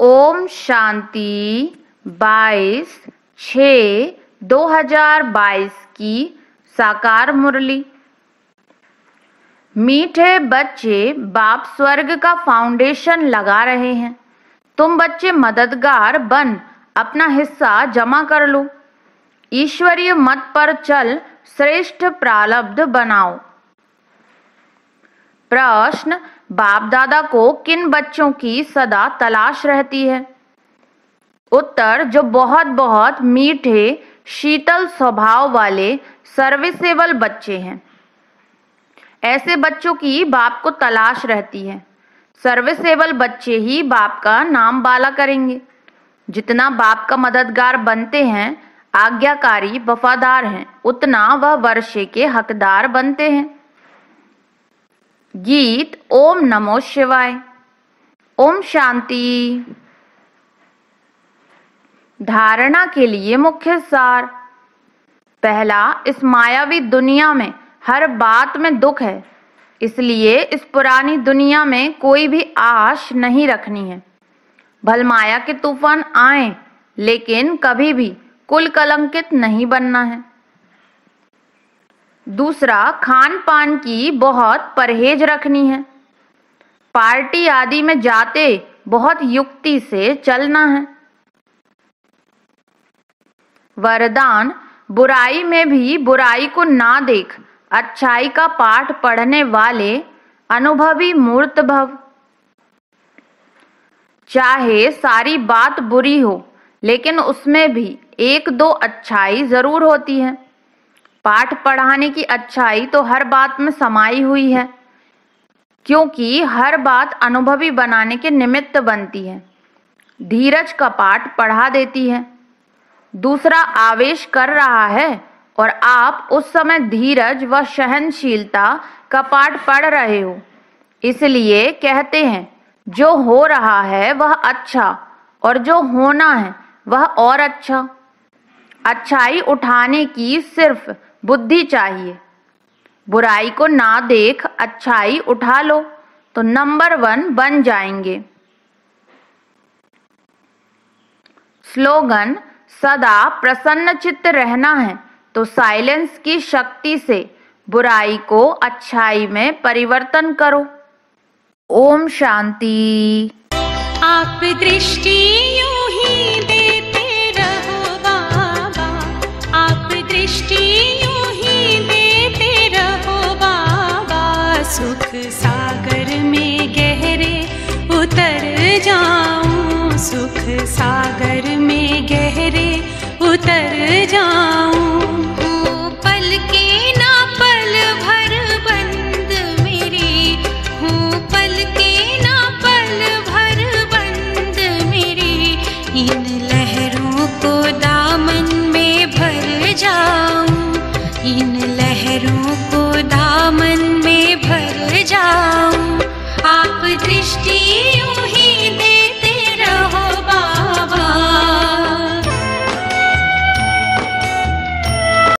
ओम शांति 22/6/2022 की साकार मुरली। मीठे बच्चे बाप स्वर्ग का फाउंडेशन लगा रहे हैं। तुम बच्चे मददगार बन अपना हिस्सा जमा कर लो। ईश्वरीय मत पर चल श्रेष्ठ प्रारब्ध बनाओ। प्रश्न: बाप दादा को किन बच्चों की सदा तलाश रहती है? उत्तर: जो बहुत बहुत मीठे शीतल स्वभाव वाले सर्विसेबल बच्चे हैं, ऐसे बच्चों की बाप को तलाश रहती है। सर्विसेबल बच्चे ही बाप का नाम बाला करेंगे। जितना बाप का मददगार बनते हैं, आज्ञाकारी वफादार हैं, उतना वह वर्षे के हकदार बनते हैं। गीत ओम नमो शिवाय। ओम शांति। धारणा के लिए मुख्य सार। पहला, इस मायावी दुनिया में हर बात में दुख है, इसलिए इस पुरानी दुनिया में कोई भी आश नहीं रखनी है। भलमाया के तूफान आए, लेकिन कभी भी कुल कलंकित नहीं बनना है। दूसरा, खान पान की बहुत परहेज रखनी है। पार्टी आदि में जाते बहुत युक्ति से चलना है। वरदान: बुराई में भी बुराई को ना देख, अच्छाई का पाठ पढ़ने वाले अनुभवी मूर्त भव। चाहे सारी बात बुरी हो, लेकिन उसमें भी एक दो अच्छाई जरूर होती है। पाठ पढ़ाने की अच्छाई तो हर बात में समाई हुई है, क्योंकि हर बात अनुभवी बनाने के निमित्त बनती है। धीरज का पाठ पढ़ा देती है। दूसरा आवेश कर रहा है और आप उस समय धीरज व सहनशीलता का पाठ पढ़ रहे हो, इसलिए कहते हैं जो हो रहा है वह अच्छा और जो होना है वह और अच्छा। अच्छाई उठाने की सिर्फ बुद्धि चाहिए। बुराई को ना देख अच्छाई उठा लो तो नंबर 1 बन जाएंगे। स्लोगन: सदा प्रसन्न चित्त रहना है तो साइलेंस की शक्ति से बुराई को अच्छाई में परिवर्तन करो। ओम शांति। आप दृष्टि यूं ही देते रहो बाबा, आप दृष्टि यूं ही देते रहो बाबा। सुख सागर में गहरे उतर जाऊं, सुख सागर